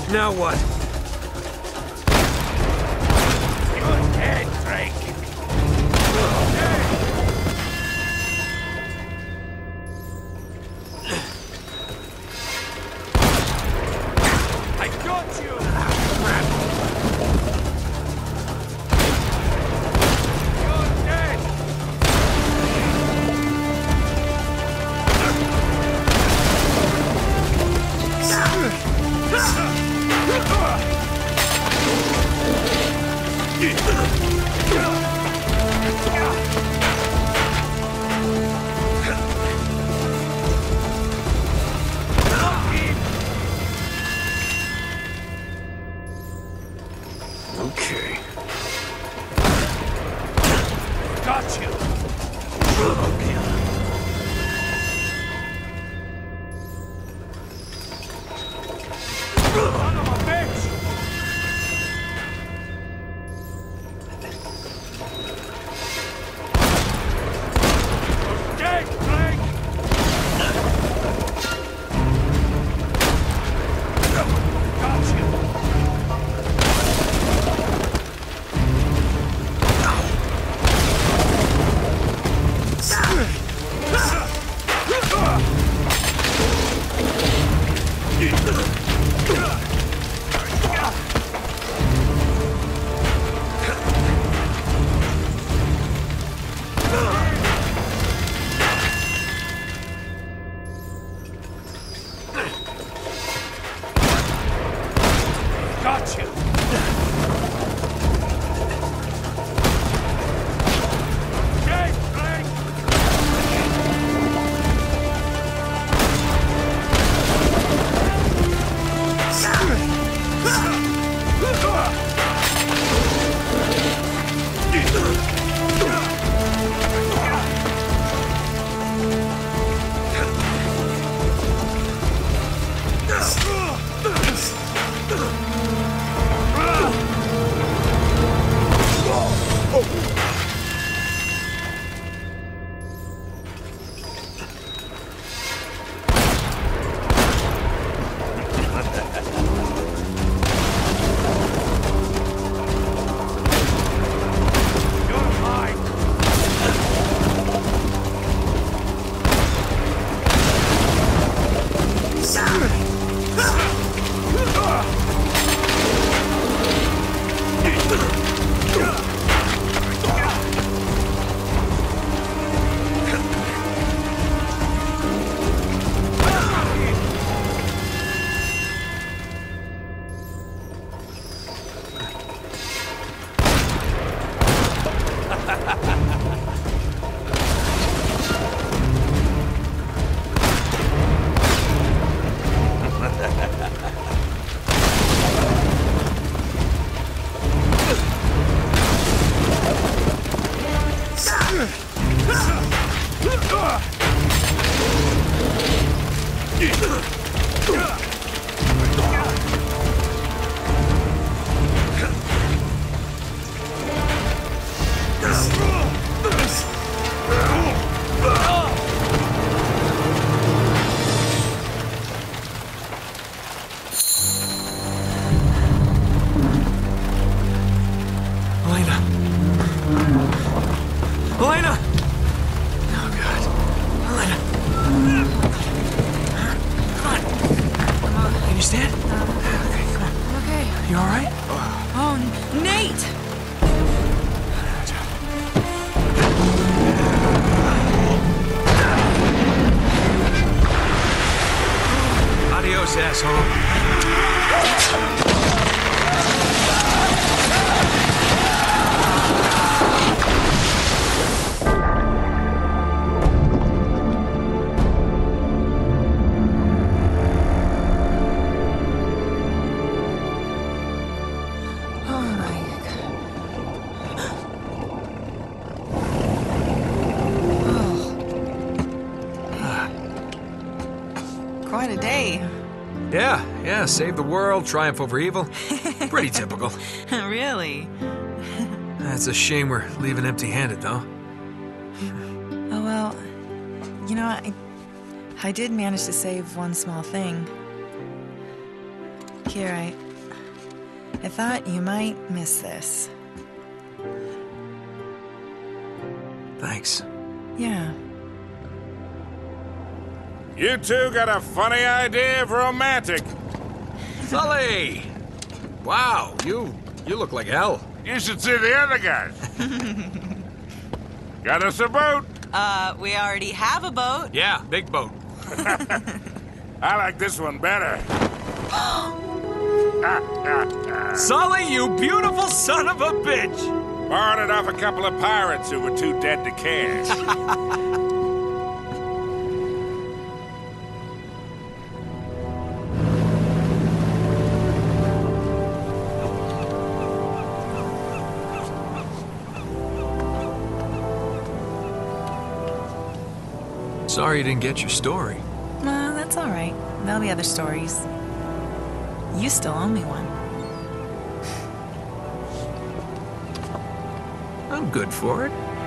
Now what? You're dead, Drake. I got you! You're dead! Okay. Got you! Son of a bitch! You're dead, Drake! Got you! Got you! Dead, Drake! You're mine! Elena! Elena! Oh, God. Elena! Come on. Can you stand? Okay, come on. Okay. You all right? Oh, Nate! Adios, asshole. Oh my God. Quite a day. Yeah, save the world, triumph over evil. Pretty typical. Really? It's a shame we're leaving empty-handed, though. Oh, well, you know, I did manage to save one small thing. Here, I thought you might miss this. Thanks. Yeah. You two got a funny idea of romantic. Sully! Wow, you look like hell. You should see the other guys. Got us a boat. We already have a boat. Yeah, big boat. I like this one better. Sully, you beautiful son of a bitch! Borrowed it off a couple of pirates who were too dead to cash. Sorry you didn't get your story. That's all right. There'll be other stories. You still owe me one. I'm good for it.